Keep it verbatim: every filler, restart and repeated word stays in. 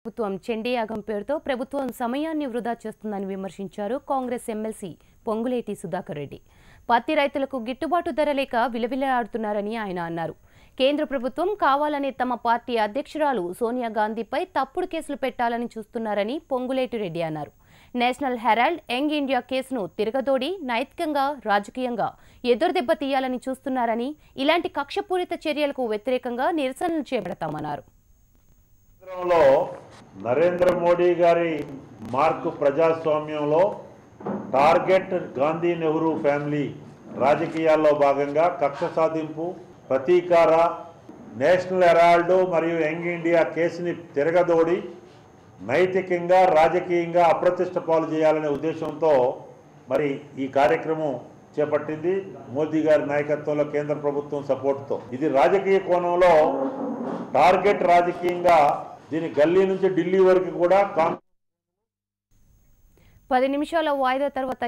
ప్రభుత్వం చెండియాగం పేరుతో ప్రభుత్వం సమయాన్ని వృధా చేస్తుందని విమర్శించారు కాంగ్రెస్ ఎమ్మెల్సీ పొంగులేటి సుధాకర్ రెడ్డి. పత్తి రైతులకు గిట్టుబాటు ధర లేక విలవిల్లాడుతున్నారని ఆయన అన్నారు. కేంద్ర ప్రభుత్వం కావాలనే తమ పార్టీ అధ్యక్షురాలు సోనియా గాంధీపై తప్పుడు కేసులు పెట్టాలని చూస్తున్నారని పొంగులేటి రెడ్డి అన్నారు. నేషనల్ హెరాల్డ్ యంగ్ ఇండియా కేసును తిరగదోడి నైతికంగా రాజకీయంగా ఎదురుదెబ్బ తీయాలని చూస్తున్నారని, ఇలాంటి కక్షపూరిత చర్యలకు వ్యతిరేకంగా నిరసనలు చేపడతామన్నారు. నరేంద్ర మోడీ గారి మార్కు ప్రజాస్వామ్యంలో టార్గెట్ గాంధీ నెహ్రూ ఫ్యామిలీ రాజకీయాల్లో భాగంగా కక్ష సాధింపు, ప్రతీకార, నేషనల్ హెరాల్డ్ మరియు యంగ్ ఇండియా కేసుని తిరగదోడి నైతికంగా రాజకీయంగా అప్రతిష్ట పాలు చేయాలనే ఉద్దేశంతో మరి ఈ కార్యక్రమం చేపట్టింది. మోదీ గారి నాయకత్వంలో కేంద్ర ప్రభుత్వం సపోర్ట్తో ఇది రాజకీయ కోణంలో టార్గెట్ రాజకీయంగా దీని గల్లీ నుంచి ఢిల్లీ వరకు కూడా పది నిమిషాల వాయిదా తర్వాత